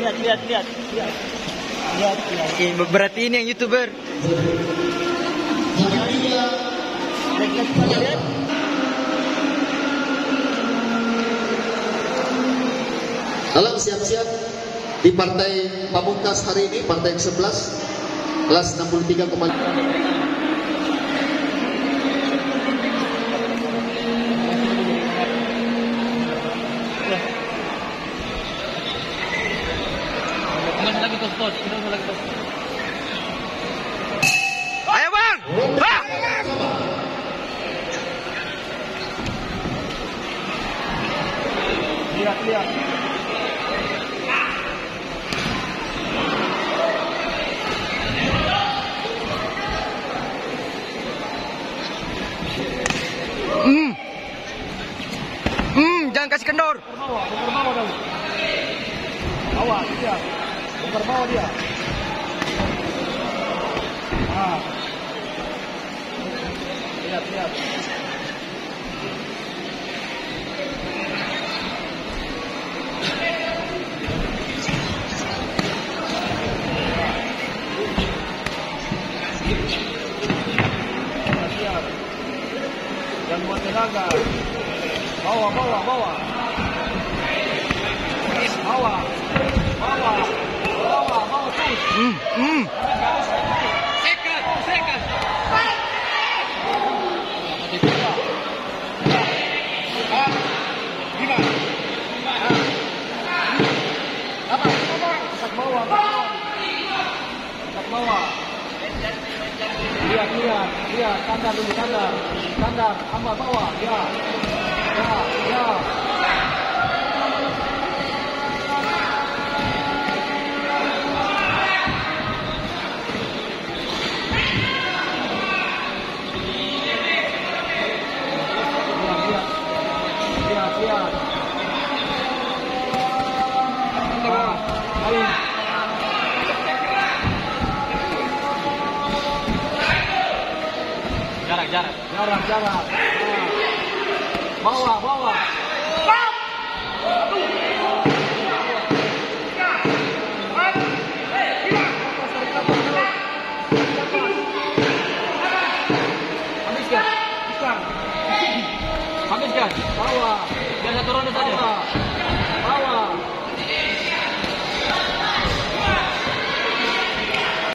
lihat. Berarti ini yang YouTuber. Halo, siap-siap di partai pamungkas hari ini, partai ke-11 kelas 63,5. Ayo bang! Bang! Lihat. Jangan kasih kendor. Bongkar bawah dong. Bawah dia. Bongkar bawah dia. Ah. Lihat. Jangan buat tenaga. Bawah terus. Second. Kesak bawah. Lihat, tanda dulu, tanda, tambah bawah, ya. Lihat. Jarak. Bawah. Habiskan. Bawah. Biar satu ronde saja.